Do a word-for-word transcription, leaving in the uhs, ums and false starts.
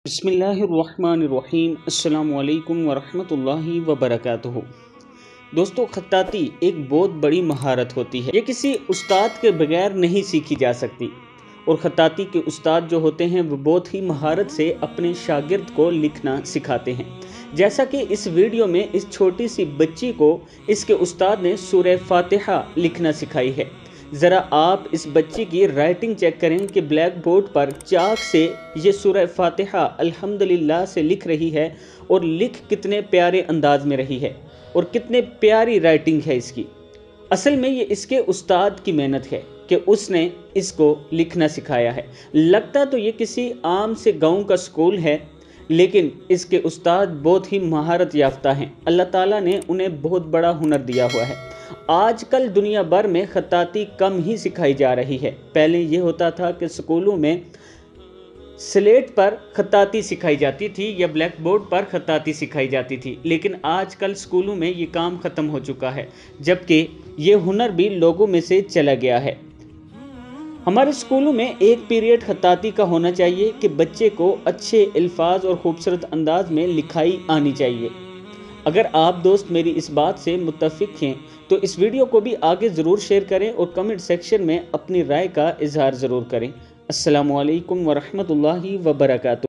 बिस्मिल्लाहिर्रहमानिर्रहीम अस्सलाम वालेकुम वरहमतुल्लाहि वबरकातुहू। दोस्तों, खत्ताती एक बहुत बड़ी महारत होती है। ये किसी उस्ताद के बगैर नहीं सीखी जा सकती और खत्ताती के उस्ताद जो होते हैं वो बहुत ही महारत से अपने शागिर्द को लिखना सिखाते हैं। जैसा कि इस वीडियो में इस छोटी सी बच्ची को इसके उस्ताद ने सूरह फातिहा लिखना सिखाई है। ज़रा आप इस बच्ची की राइटिंग चेक करें कि ब्लैक बोर्ड पर चाक से ये सूरह फातिहा अल्हम्दुलिल्लाह से लिख रही है और लिख कितने प्यारे अंदाज में रही है और कितने प्यारी राइटिंग है इसकी। असल में ये इसके उस्ताद की मेहनत है कि उसने इसको लिखना सिखाया है। लगता तो ये किसी आम से गांव का स्कूल है, लेकिन इसके उस्ताद बहुत ही महारत याफ्ता हैं। अल्लाह ताला ने उन्हें बहुत बड़ा हुनर दिया हुआ है। आजकल दुनिया भर में खत्ताती कम ही सिखाई जा रही है। पहले ये होता था कि स्कूलों में स्लेट पर खत्ताती सिखाई जाती थी या ब्लैक बोर्ड पर खत्ताती सिखाई जाती थी, लेकिन आजकल स्कूलों में ये काम ख़त्म हो चुका है, जबकि ये हुनर भी लोगों में से चला गया है। हमारे स्कूलों में एक पीरियड खत्ताती का होना चाहिए कि बच्चे को अच्छे अल्फाज और खूबसूरत अंदाज में लिखाई आनी चाहिए। अगर आप दोस्त मेरी इस बात से मुत्तफिक हैं तो इस वीडियो को भी आगे ज़रूर शेयर करें और कमेंट सेक्शन में अपनी राय का इजहार ज़रूर करें। अस्सलामु अलैकुम वरहमतुल्लाहि वबरकातुहू।